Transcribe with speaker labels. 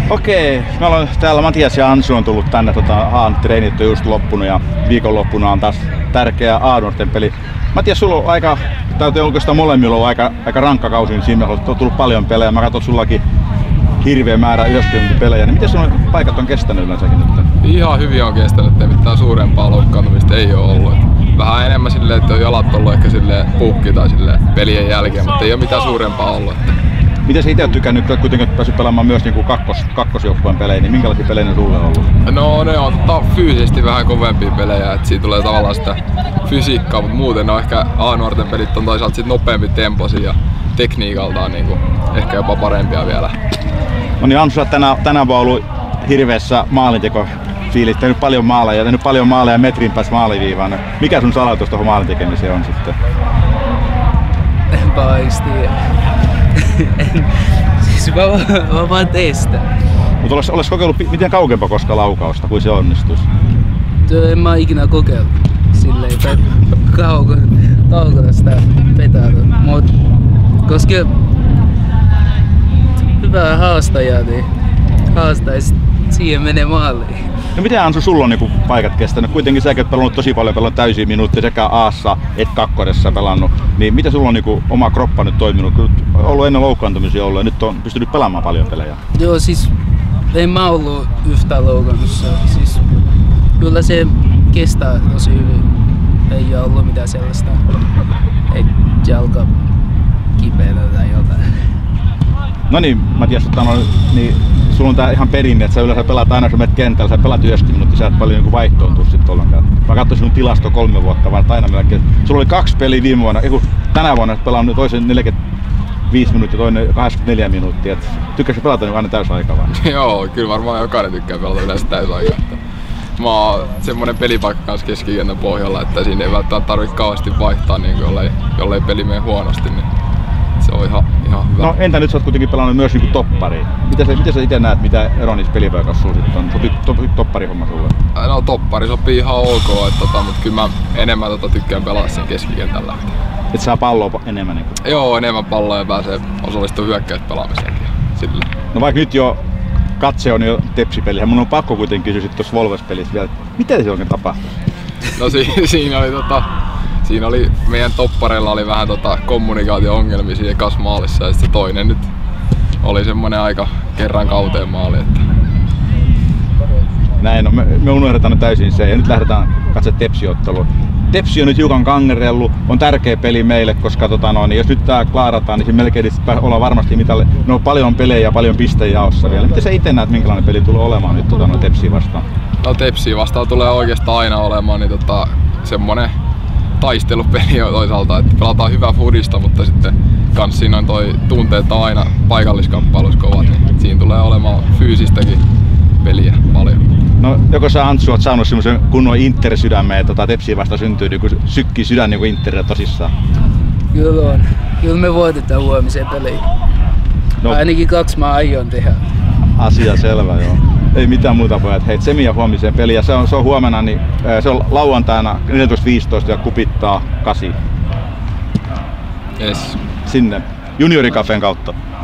Speaker 1: Okei, me ollaan täällä, Matias ja Ansu on tullut tänne, treenit on just loppunut ja viikonloppuna on taas tärkeä A-nuorten peli. Matias, sulla on aika, tai oikeastaan molemmilla on aika rankka kausi, niin siinä on tullut paljon pelejä. Mä katson sullakin hirveä määrä 90 pelejä, niin miten sun paikat on kestänyt yleensäkin nyt?
Speaker 2: Ihan hyvin on kestänyt, ettei mitään suurempaa loukkaantumista ei ole ollut. Vähän enemmän silleen, että on jalat ollut ehkä silleen puhki tai silleen pelien jälkeen, mutta ei ole mitään suurempaa ollut.
Speaker 1: Miten sä itse oot tykännyt, kuitenkin päässyt pelaamaan myös niin kakkosjoukkueen pelejä, niin minkälaisia pelejä ne sulle on ollut?
Speaker 2: No ne on fyysisesti vähän kovempia pelejä, että siinä tulee tavallaan sitä fysiikkaa, mutta muuten on ehkä A-nuorten pelit on toisaalta sit nopeampi temposia ja tekniikaltaan niin ehkä jopa parempia vielä.
Speaker 1: No niin, Ansu, tänään on ollut hirveässä maalintekofiilis, tehnyt paljon maaleja metrin päässä maaliviivaan. Mikä sun salatus tuohon maalintekemiseen on sitten?
Speaker 3: Enpä oikeesti. Siis mä vaan testaan.
Speaker 1: Mutta olis kokeillut miten kauempaa koska laukausta, kuin se onnistuisi?
Speaker 3: En mä ikinä kokeillut silleen kaukana sitä petata. Mut koska hyvää haastajaa, niin haastais siihen menee maaliin.
Speaker 1: No miten Ansu sulla on niinku paikat kestänyt? Kuitenkin säkin oot pelannut tosi paljon täysiä minuutteja sekä A:ssa et kakkosessa pelannut. Niin miten sulla on niinku oma kroppa nyt toiminut? Kyllä on ollut ennen loukkaantumisia ollut ja nyt on pystynyt pelaamaan paljon pelejä.
Speaker 3: Joo, siis en mä ollut yhtään loukkaantussa. Siis kyllä se kestää tosi hyvin. Ei ole ollut mitään sellaista, ei jalka kipeänä tai jotain.
Speaker 1: No niin, Matias, niin sulla on tää ihan perinne, että sä yleensä pelaat aina, kun menet kentällä, sä pelaat 90 minuuttia, sä et paljon niinku vaihtoon tuu sit ollenkaan. Mä katsoin sun tilasto 3 vuotta, vaan aina melkein. Sulla oli 2 peliä viime vuonna, tänä vuonna pelannut toisen 45 minuuttia, toinen 84 minuuttia. Tykkäsit pelata niin aina täysaikaa vaan?
Speaker 2: Joo, kyllä varmaan jokainen tykkää pelata yleensä täysaikaa. Mä oon semmonen pelipaikka kanssa keskikentän pohjalla, että siinä ei välttämättä tarvitse kauheasti vaihtaa, niin jollei peli mene huonosti. Niin se on ihan hyvä.
Speaker 1: No entä nyt sä oot kuitenkin pelannut myös niinku toppariin. Miten sä ite näet, mitä ero niissä pelipaikassa sulla sitten on? Sopii topparihomma sulle?
Speaker 2: No toppari sopii ihan ok, mutta kyllä mä enemmän tykkään pelata sen keskikentällä.
Speaker 1: Et saa palloa enemmän niinku?
Speaker 2: Joo, enemmän palloa ja pääsee osallistumaan hyökkäyspelaamiseenkin. Sillä.
Speaker 1: No vaikka nyt jo katse on jo Tepsi-peliä, mun on pakko kuitenkin kysyä sit tuossa Wolves-pelissä vielä, miten se oikein tapahtui?
Speaker 2: No siinä oli meidän toppareilla oli vähän kommunikaatio-ongelmia siinä ekas maalissa ja se toinen nyt oli semmonen aika kerran kauteen maali. Että.
Speaker 1: Näin, no me unohdetaan nyt täysin se ja nyt lähdetään katsomaan Tepsi-otteluun. Tepsi on nyt hiukan kangerellut, on tärkeä peli meille, koska niin jos nyt tää klaarataan, niin melkein ollaan varmasti mitalle. No on paljon pelejä ja paljon pistejaossa vielä. Miten sä itse näet, minkälainen peli tulee olemaan nyt Tepsiä vastaan?
Speaker 2: No Tepsiä vastaan tulee oikeastaan aina olemaan niin semmonen taistelupeli on toisaalta, että pelataan hyvää fudista, mutta sitten kans siinä on tunteet on aina paikalliskamppailuissa kovat, niin siinä tulee olemaan fyysistäkin peliä paljon.
Speaker 1: No joko sä Antsu oot saanut semmosen kunnon Inter-sydämeen, Tepsiä vasta syntyy niin sykkii sydän niin kuin Interillä tosissaan?
Speaker 3: Kyllä on. Kyllä me voitetaan huomiseen peliin. No. Ainakin 2 mä aion tehdä.
Speaker 1: Asia selvä, joo. Ei mitään muuta pojat. Hei, Semia huomiseen peliin ja se on huomenna, niin se on lauantaina 14.15 ja kupittaa 8.
Speaker 2: Yes.
Speaker 1: Sinne juniorikafeen kautta.